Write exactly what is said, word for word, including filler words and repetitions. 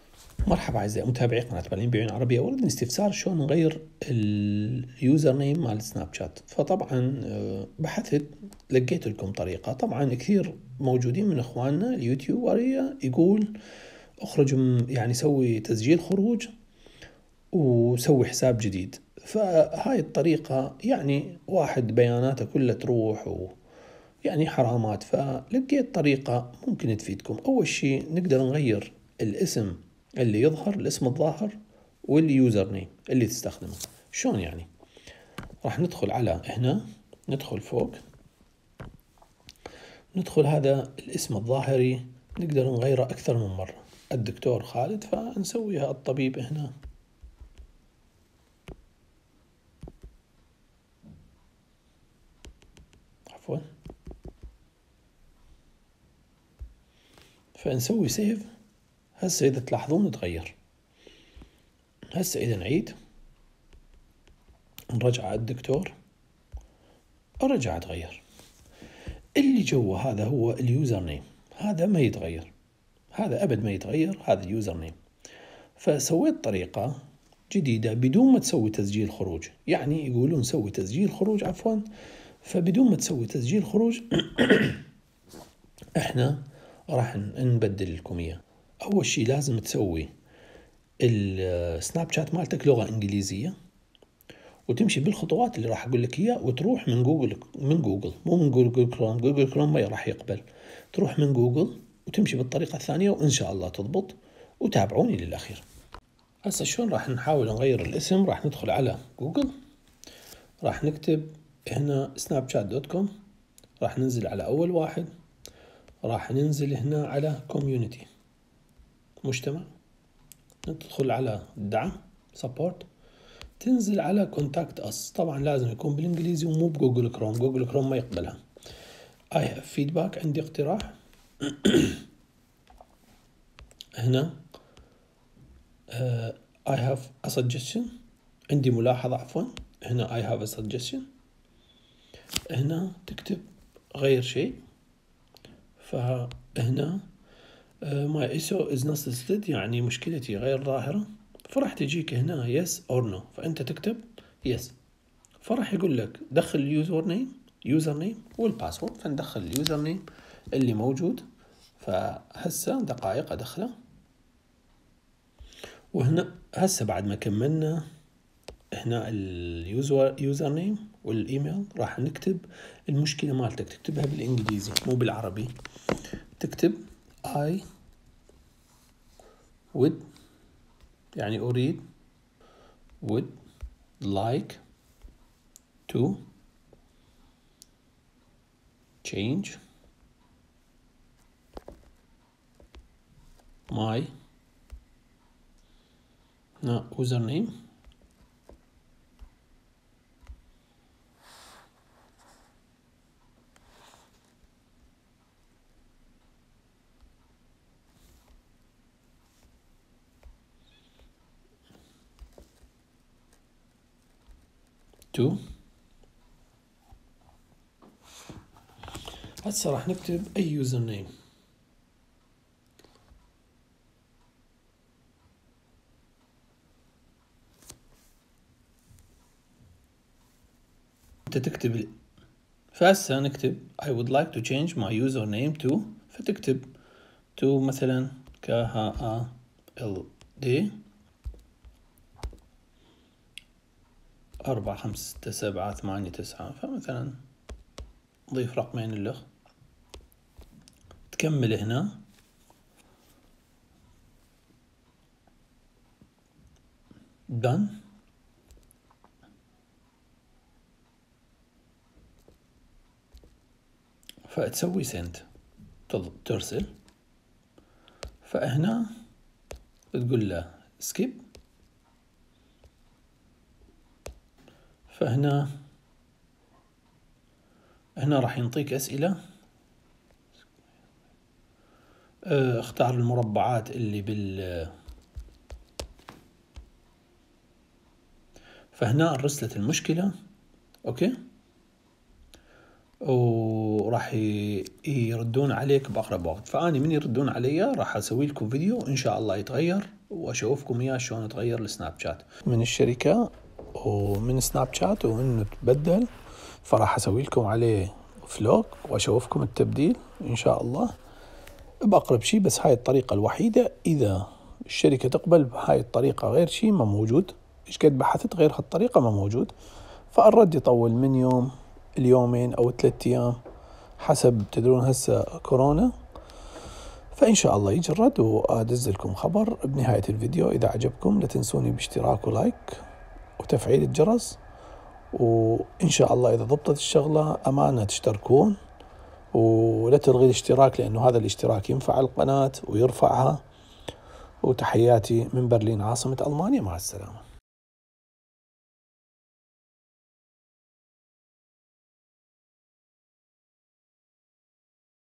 مرحبا أعزائي متابعي قناة برلين بعيون عربية. وردني استفسار شلون نغير اليوزر نيم مال سناب شات. فطبعا بحثت لقيت لكم طريقة. طبعا كثير موجودين من اخواننا اليوتيوبرية يقول اخرج يعني سوي تسجيل خروج وسوي حساب جديد. فهاي الطريقة يعني واحد بياناته كلها تروح و يعني حرامات. فلقيت طريقة ممكن تفيدكم. أول شيء نقدر نغير الاسم اللي يظهر، الاسم الظاهر، واليوزر نيم اللي تستخدمه. شلون يعني؟ راح ندخل على هنا، ندخل فوق، ندخل هذا الاسم الظاهري نقدر نغيره أكثر من مرة. الدكتور خالد، فنسويها الطبيب هنا. عفوا، فنسوي سيف. هسه إذا تلاحظون تغير. هسه إذا نعيد نرجع على الدكتور، ارجع تغير. اللي جوا هذا هو اليوزر نيم، هذا ما يتغير، هذا أبد ما يتغير، هذا اليوزر نيم. فسويت طريقة جديدة بدون ما تسوي تسجيل خروج. يعني يقولون سوي تسجيل خروج، عفوا. فبدون ما تسوي تسجيل خروج احنا راح نبدل لكم اياه. اول شيء لازم تسوي السناب شات مالتك لغة انجليزية، وتمشي بالخطوات اللي راح اقول لك اياه، وتروح من جوجل من جوجل مو من جوجل كروم. جوجل كروم ما راح يقبل. تروح من جوجل وتمشي بالطريقة الثانية، وان شاء الله تضبط. وتابعوني للاخير. هسه شلون راح نحاول نغير الاسم؟ راح ندخل على جوجل، راح نكتب هنا سناب شات دوت كوم، راح ننزل على اول واحد، راح ننزل هنا على كوميونتي مجتمع، ندخل على الدعم سبورت، تنزل على كونتاكت اس. طبعا لازم يكون بالانجليزي ومو بجوجل كروم، جوجل كروم ما يقبلها. I have feedback، عندي اقتراح. هنا uh, I have a suggestion، عندي ملاحظة، عفوا. هنا I have a suggestion. هنا تكتب غير شيء. فهنا uh, my issue is not listed، يعني مشكلتي غير ظاهرة. فراح تجيك هنا yes or no، فأنت تكتب yes. فراح يقول لك دخل اليوزر نيم يوزر نيم والباسورد. فندخل اليوزر نيم اللي موجود. فهسه دقائق ادخله. وهنا هسه بعد ما كملنا هنا اليوزر يوزر نيم والايميل، راح نكتب المشكله مالتك، تكتبها بالانجليزي مو بالعربي. تكتب I would، يعني اريد، would like to change my no, username to. هسه راح نكتب اي يوزر نيم. انت تكتب. فهسه نكتب I would like to change my username to، فتكتب to مثلا ك ه ال دي أربعة خمسة ستة سبعة ثمانية تسعة. فمثلا ضيف رقمين اللغ. تكمل هنا done. فتسوي send، ترسل. فهنا تقول له skip. فهنا هنا راح ينطيك أسئلة. اختار المربعات اللي بال. فهنا رسلت المشكلة. اوكي، وراح يردون عليك بأقرب وقت. فأنا من يردون علي راح أسوي لكم فيديو إن شاء الله يتغير وأشوفكم إياه شلون تغير السناب شات من الشركة ومن سناب شات وإنه تبدل. فراح أسوي لكم عليه فلوق وأشوفكم التبديل إن شاء الله بأقرب شيء. بس هاي الطريقة الوحيدة، إذا الشركة تقبل بهاي الطريقة غير شيء ما موجود. إيش قد بحثت غير هالطريقة ما موجود. فالرد يطول من يوم اليومين أو ثلاثة أيام حسب، تدرون هسه كورونا. فإن شاء الله يجي الرد وأدز لكم خبر بنهاية الفيديو. إذا عجبكم لا تنسوني باشتراك ولايك وتفعيل الجرس، وإن شاء الله إذا ضبطت الشغلة أمانة تشتركون ولا تلغي الاشتراك، لأنه هذا الاشتراك ينفع القناة ويرفعها. وتحياتي من برلين عاصمة ألمانيا، مع السلامة.